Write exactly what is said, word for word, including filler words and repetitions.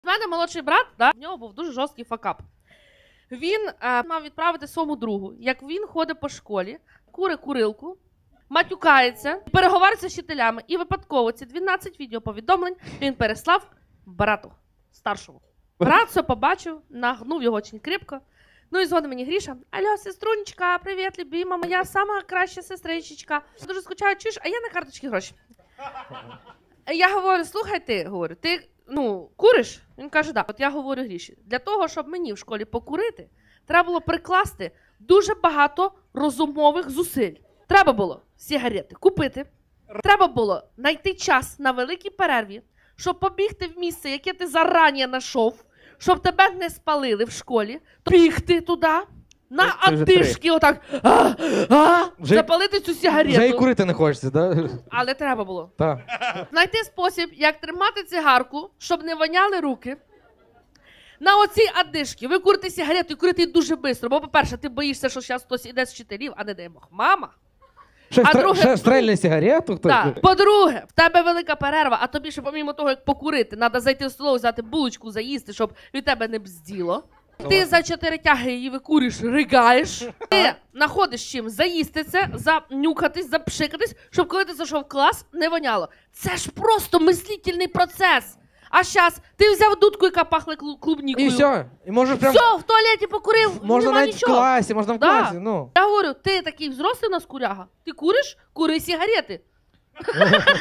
У мене молодший брат, да, в нього був дуже жорсткий факап. Він е, мав відправити своєму другу, як він ходить по школі, кури курилку, матюкається, переговориться з вчителями. І випадково ці дванадцять відеоповідомлень він переслав брату старшому. Брат все побачив, нагнув його очень крепко. Ну і дзвонить мені Гріша. Алло, сеструнечка, привіт, любима, моя сама краща сестричечка. Дуже скучаю, чуєш, а я на карточці гроші. Я говорю, слухай ти, говорю, ти, ну, куриш? Він каже, да. От я говорю Гріші, для того, щоб мені в школі покурити, треба було прикласти дуже багато розумових зусиль. Треба було сигарети купити, треба було знайти час на великій перерві, щоб побігти в місце, яке ти зарані знайшов, щоб тебе не спалили в школі, то бігти туди, на одишки отак, а, а, вже, запалити цю сигарету. Вже і курити не хочеться, да? Але треба було. Так. Знайти спосіб, як тримати цигарку, щоб не воняли руки. На оцій одишки ви курите сигарету і курите її дуже швидко, бо, по-перше, ти боїшся, що зараз хтось іде з вчителів, а не дай Бог, мама. Ще, А стр... друге, ще стрельне сигарету? Хтось? Так. По-друге, в тебе велика перерва, а тобі ще, помімо того, як покурити, треба зайти в столову, взяти булочку, заїсти, щоб від тебе не бзділо. Ти за чотири тяги її викуриш, ригаєш. Ти знаходиш чим заїсти це, занюхатись, запшикатись, щоб коли ти зайшов в клас, не воняло. Це ж просто мислительний процес. А зараз ти взяв дудку, яка пахла клубнікою. І все. І можеш прям... Все, в туалеті покурив, можна нема навіть нічого. в класі, можна в Да. класі, ну. Я говорю, ти такий взрослий у нас куряга, ти куриш? Кури сигарети.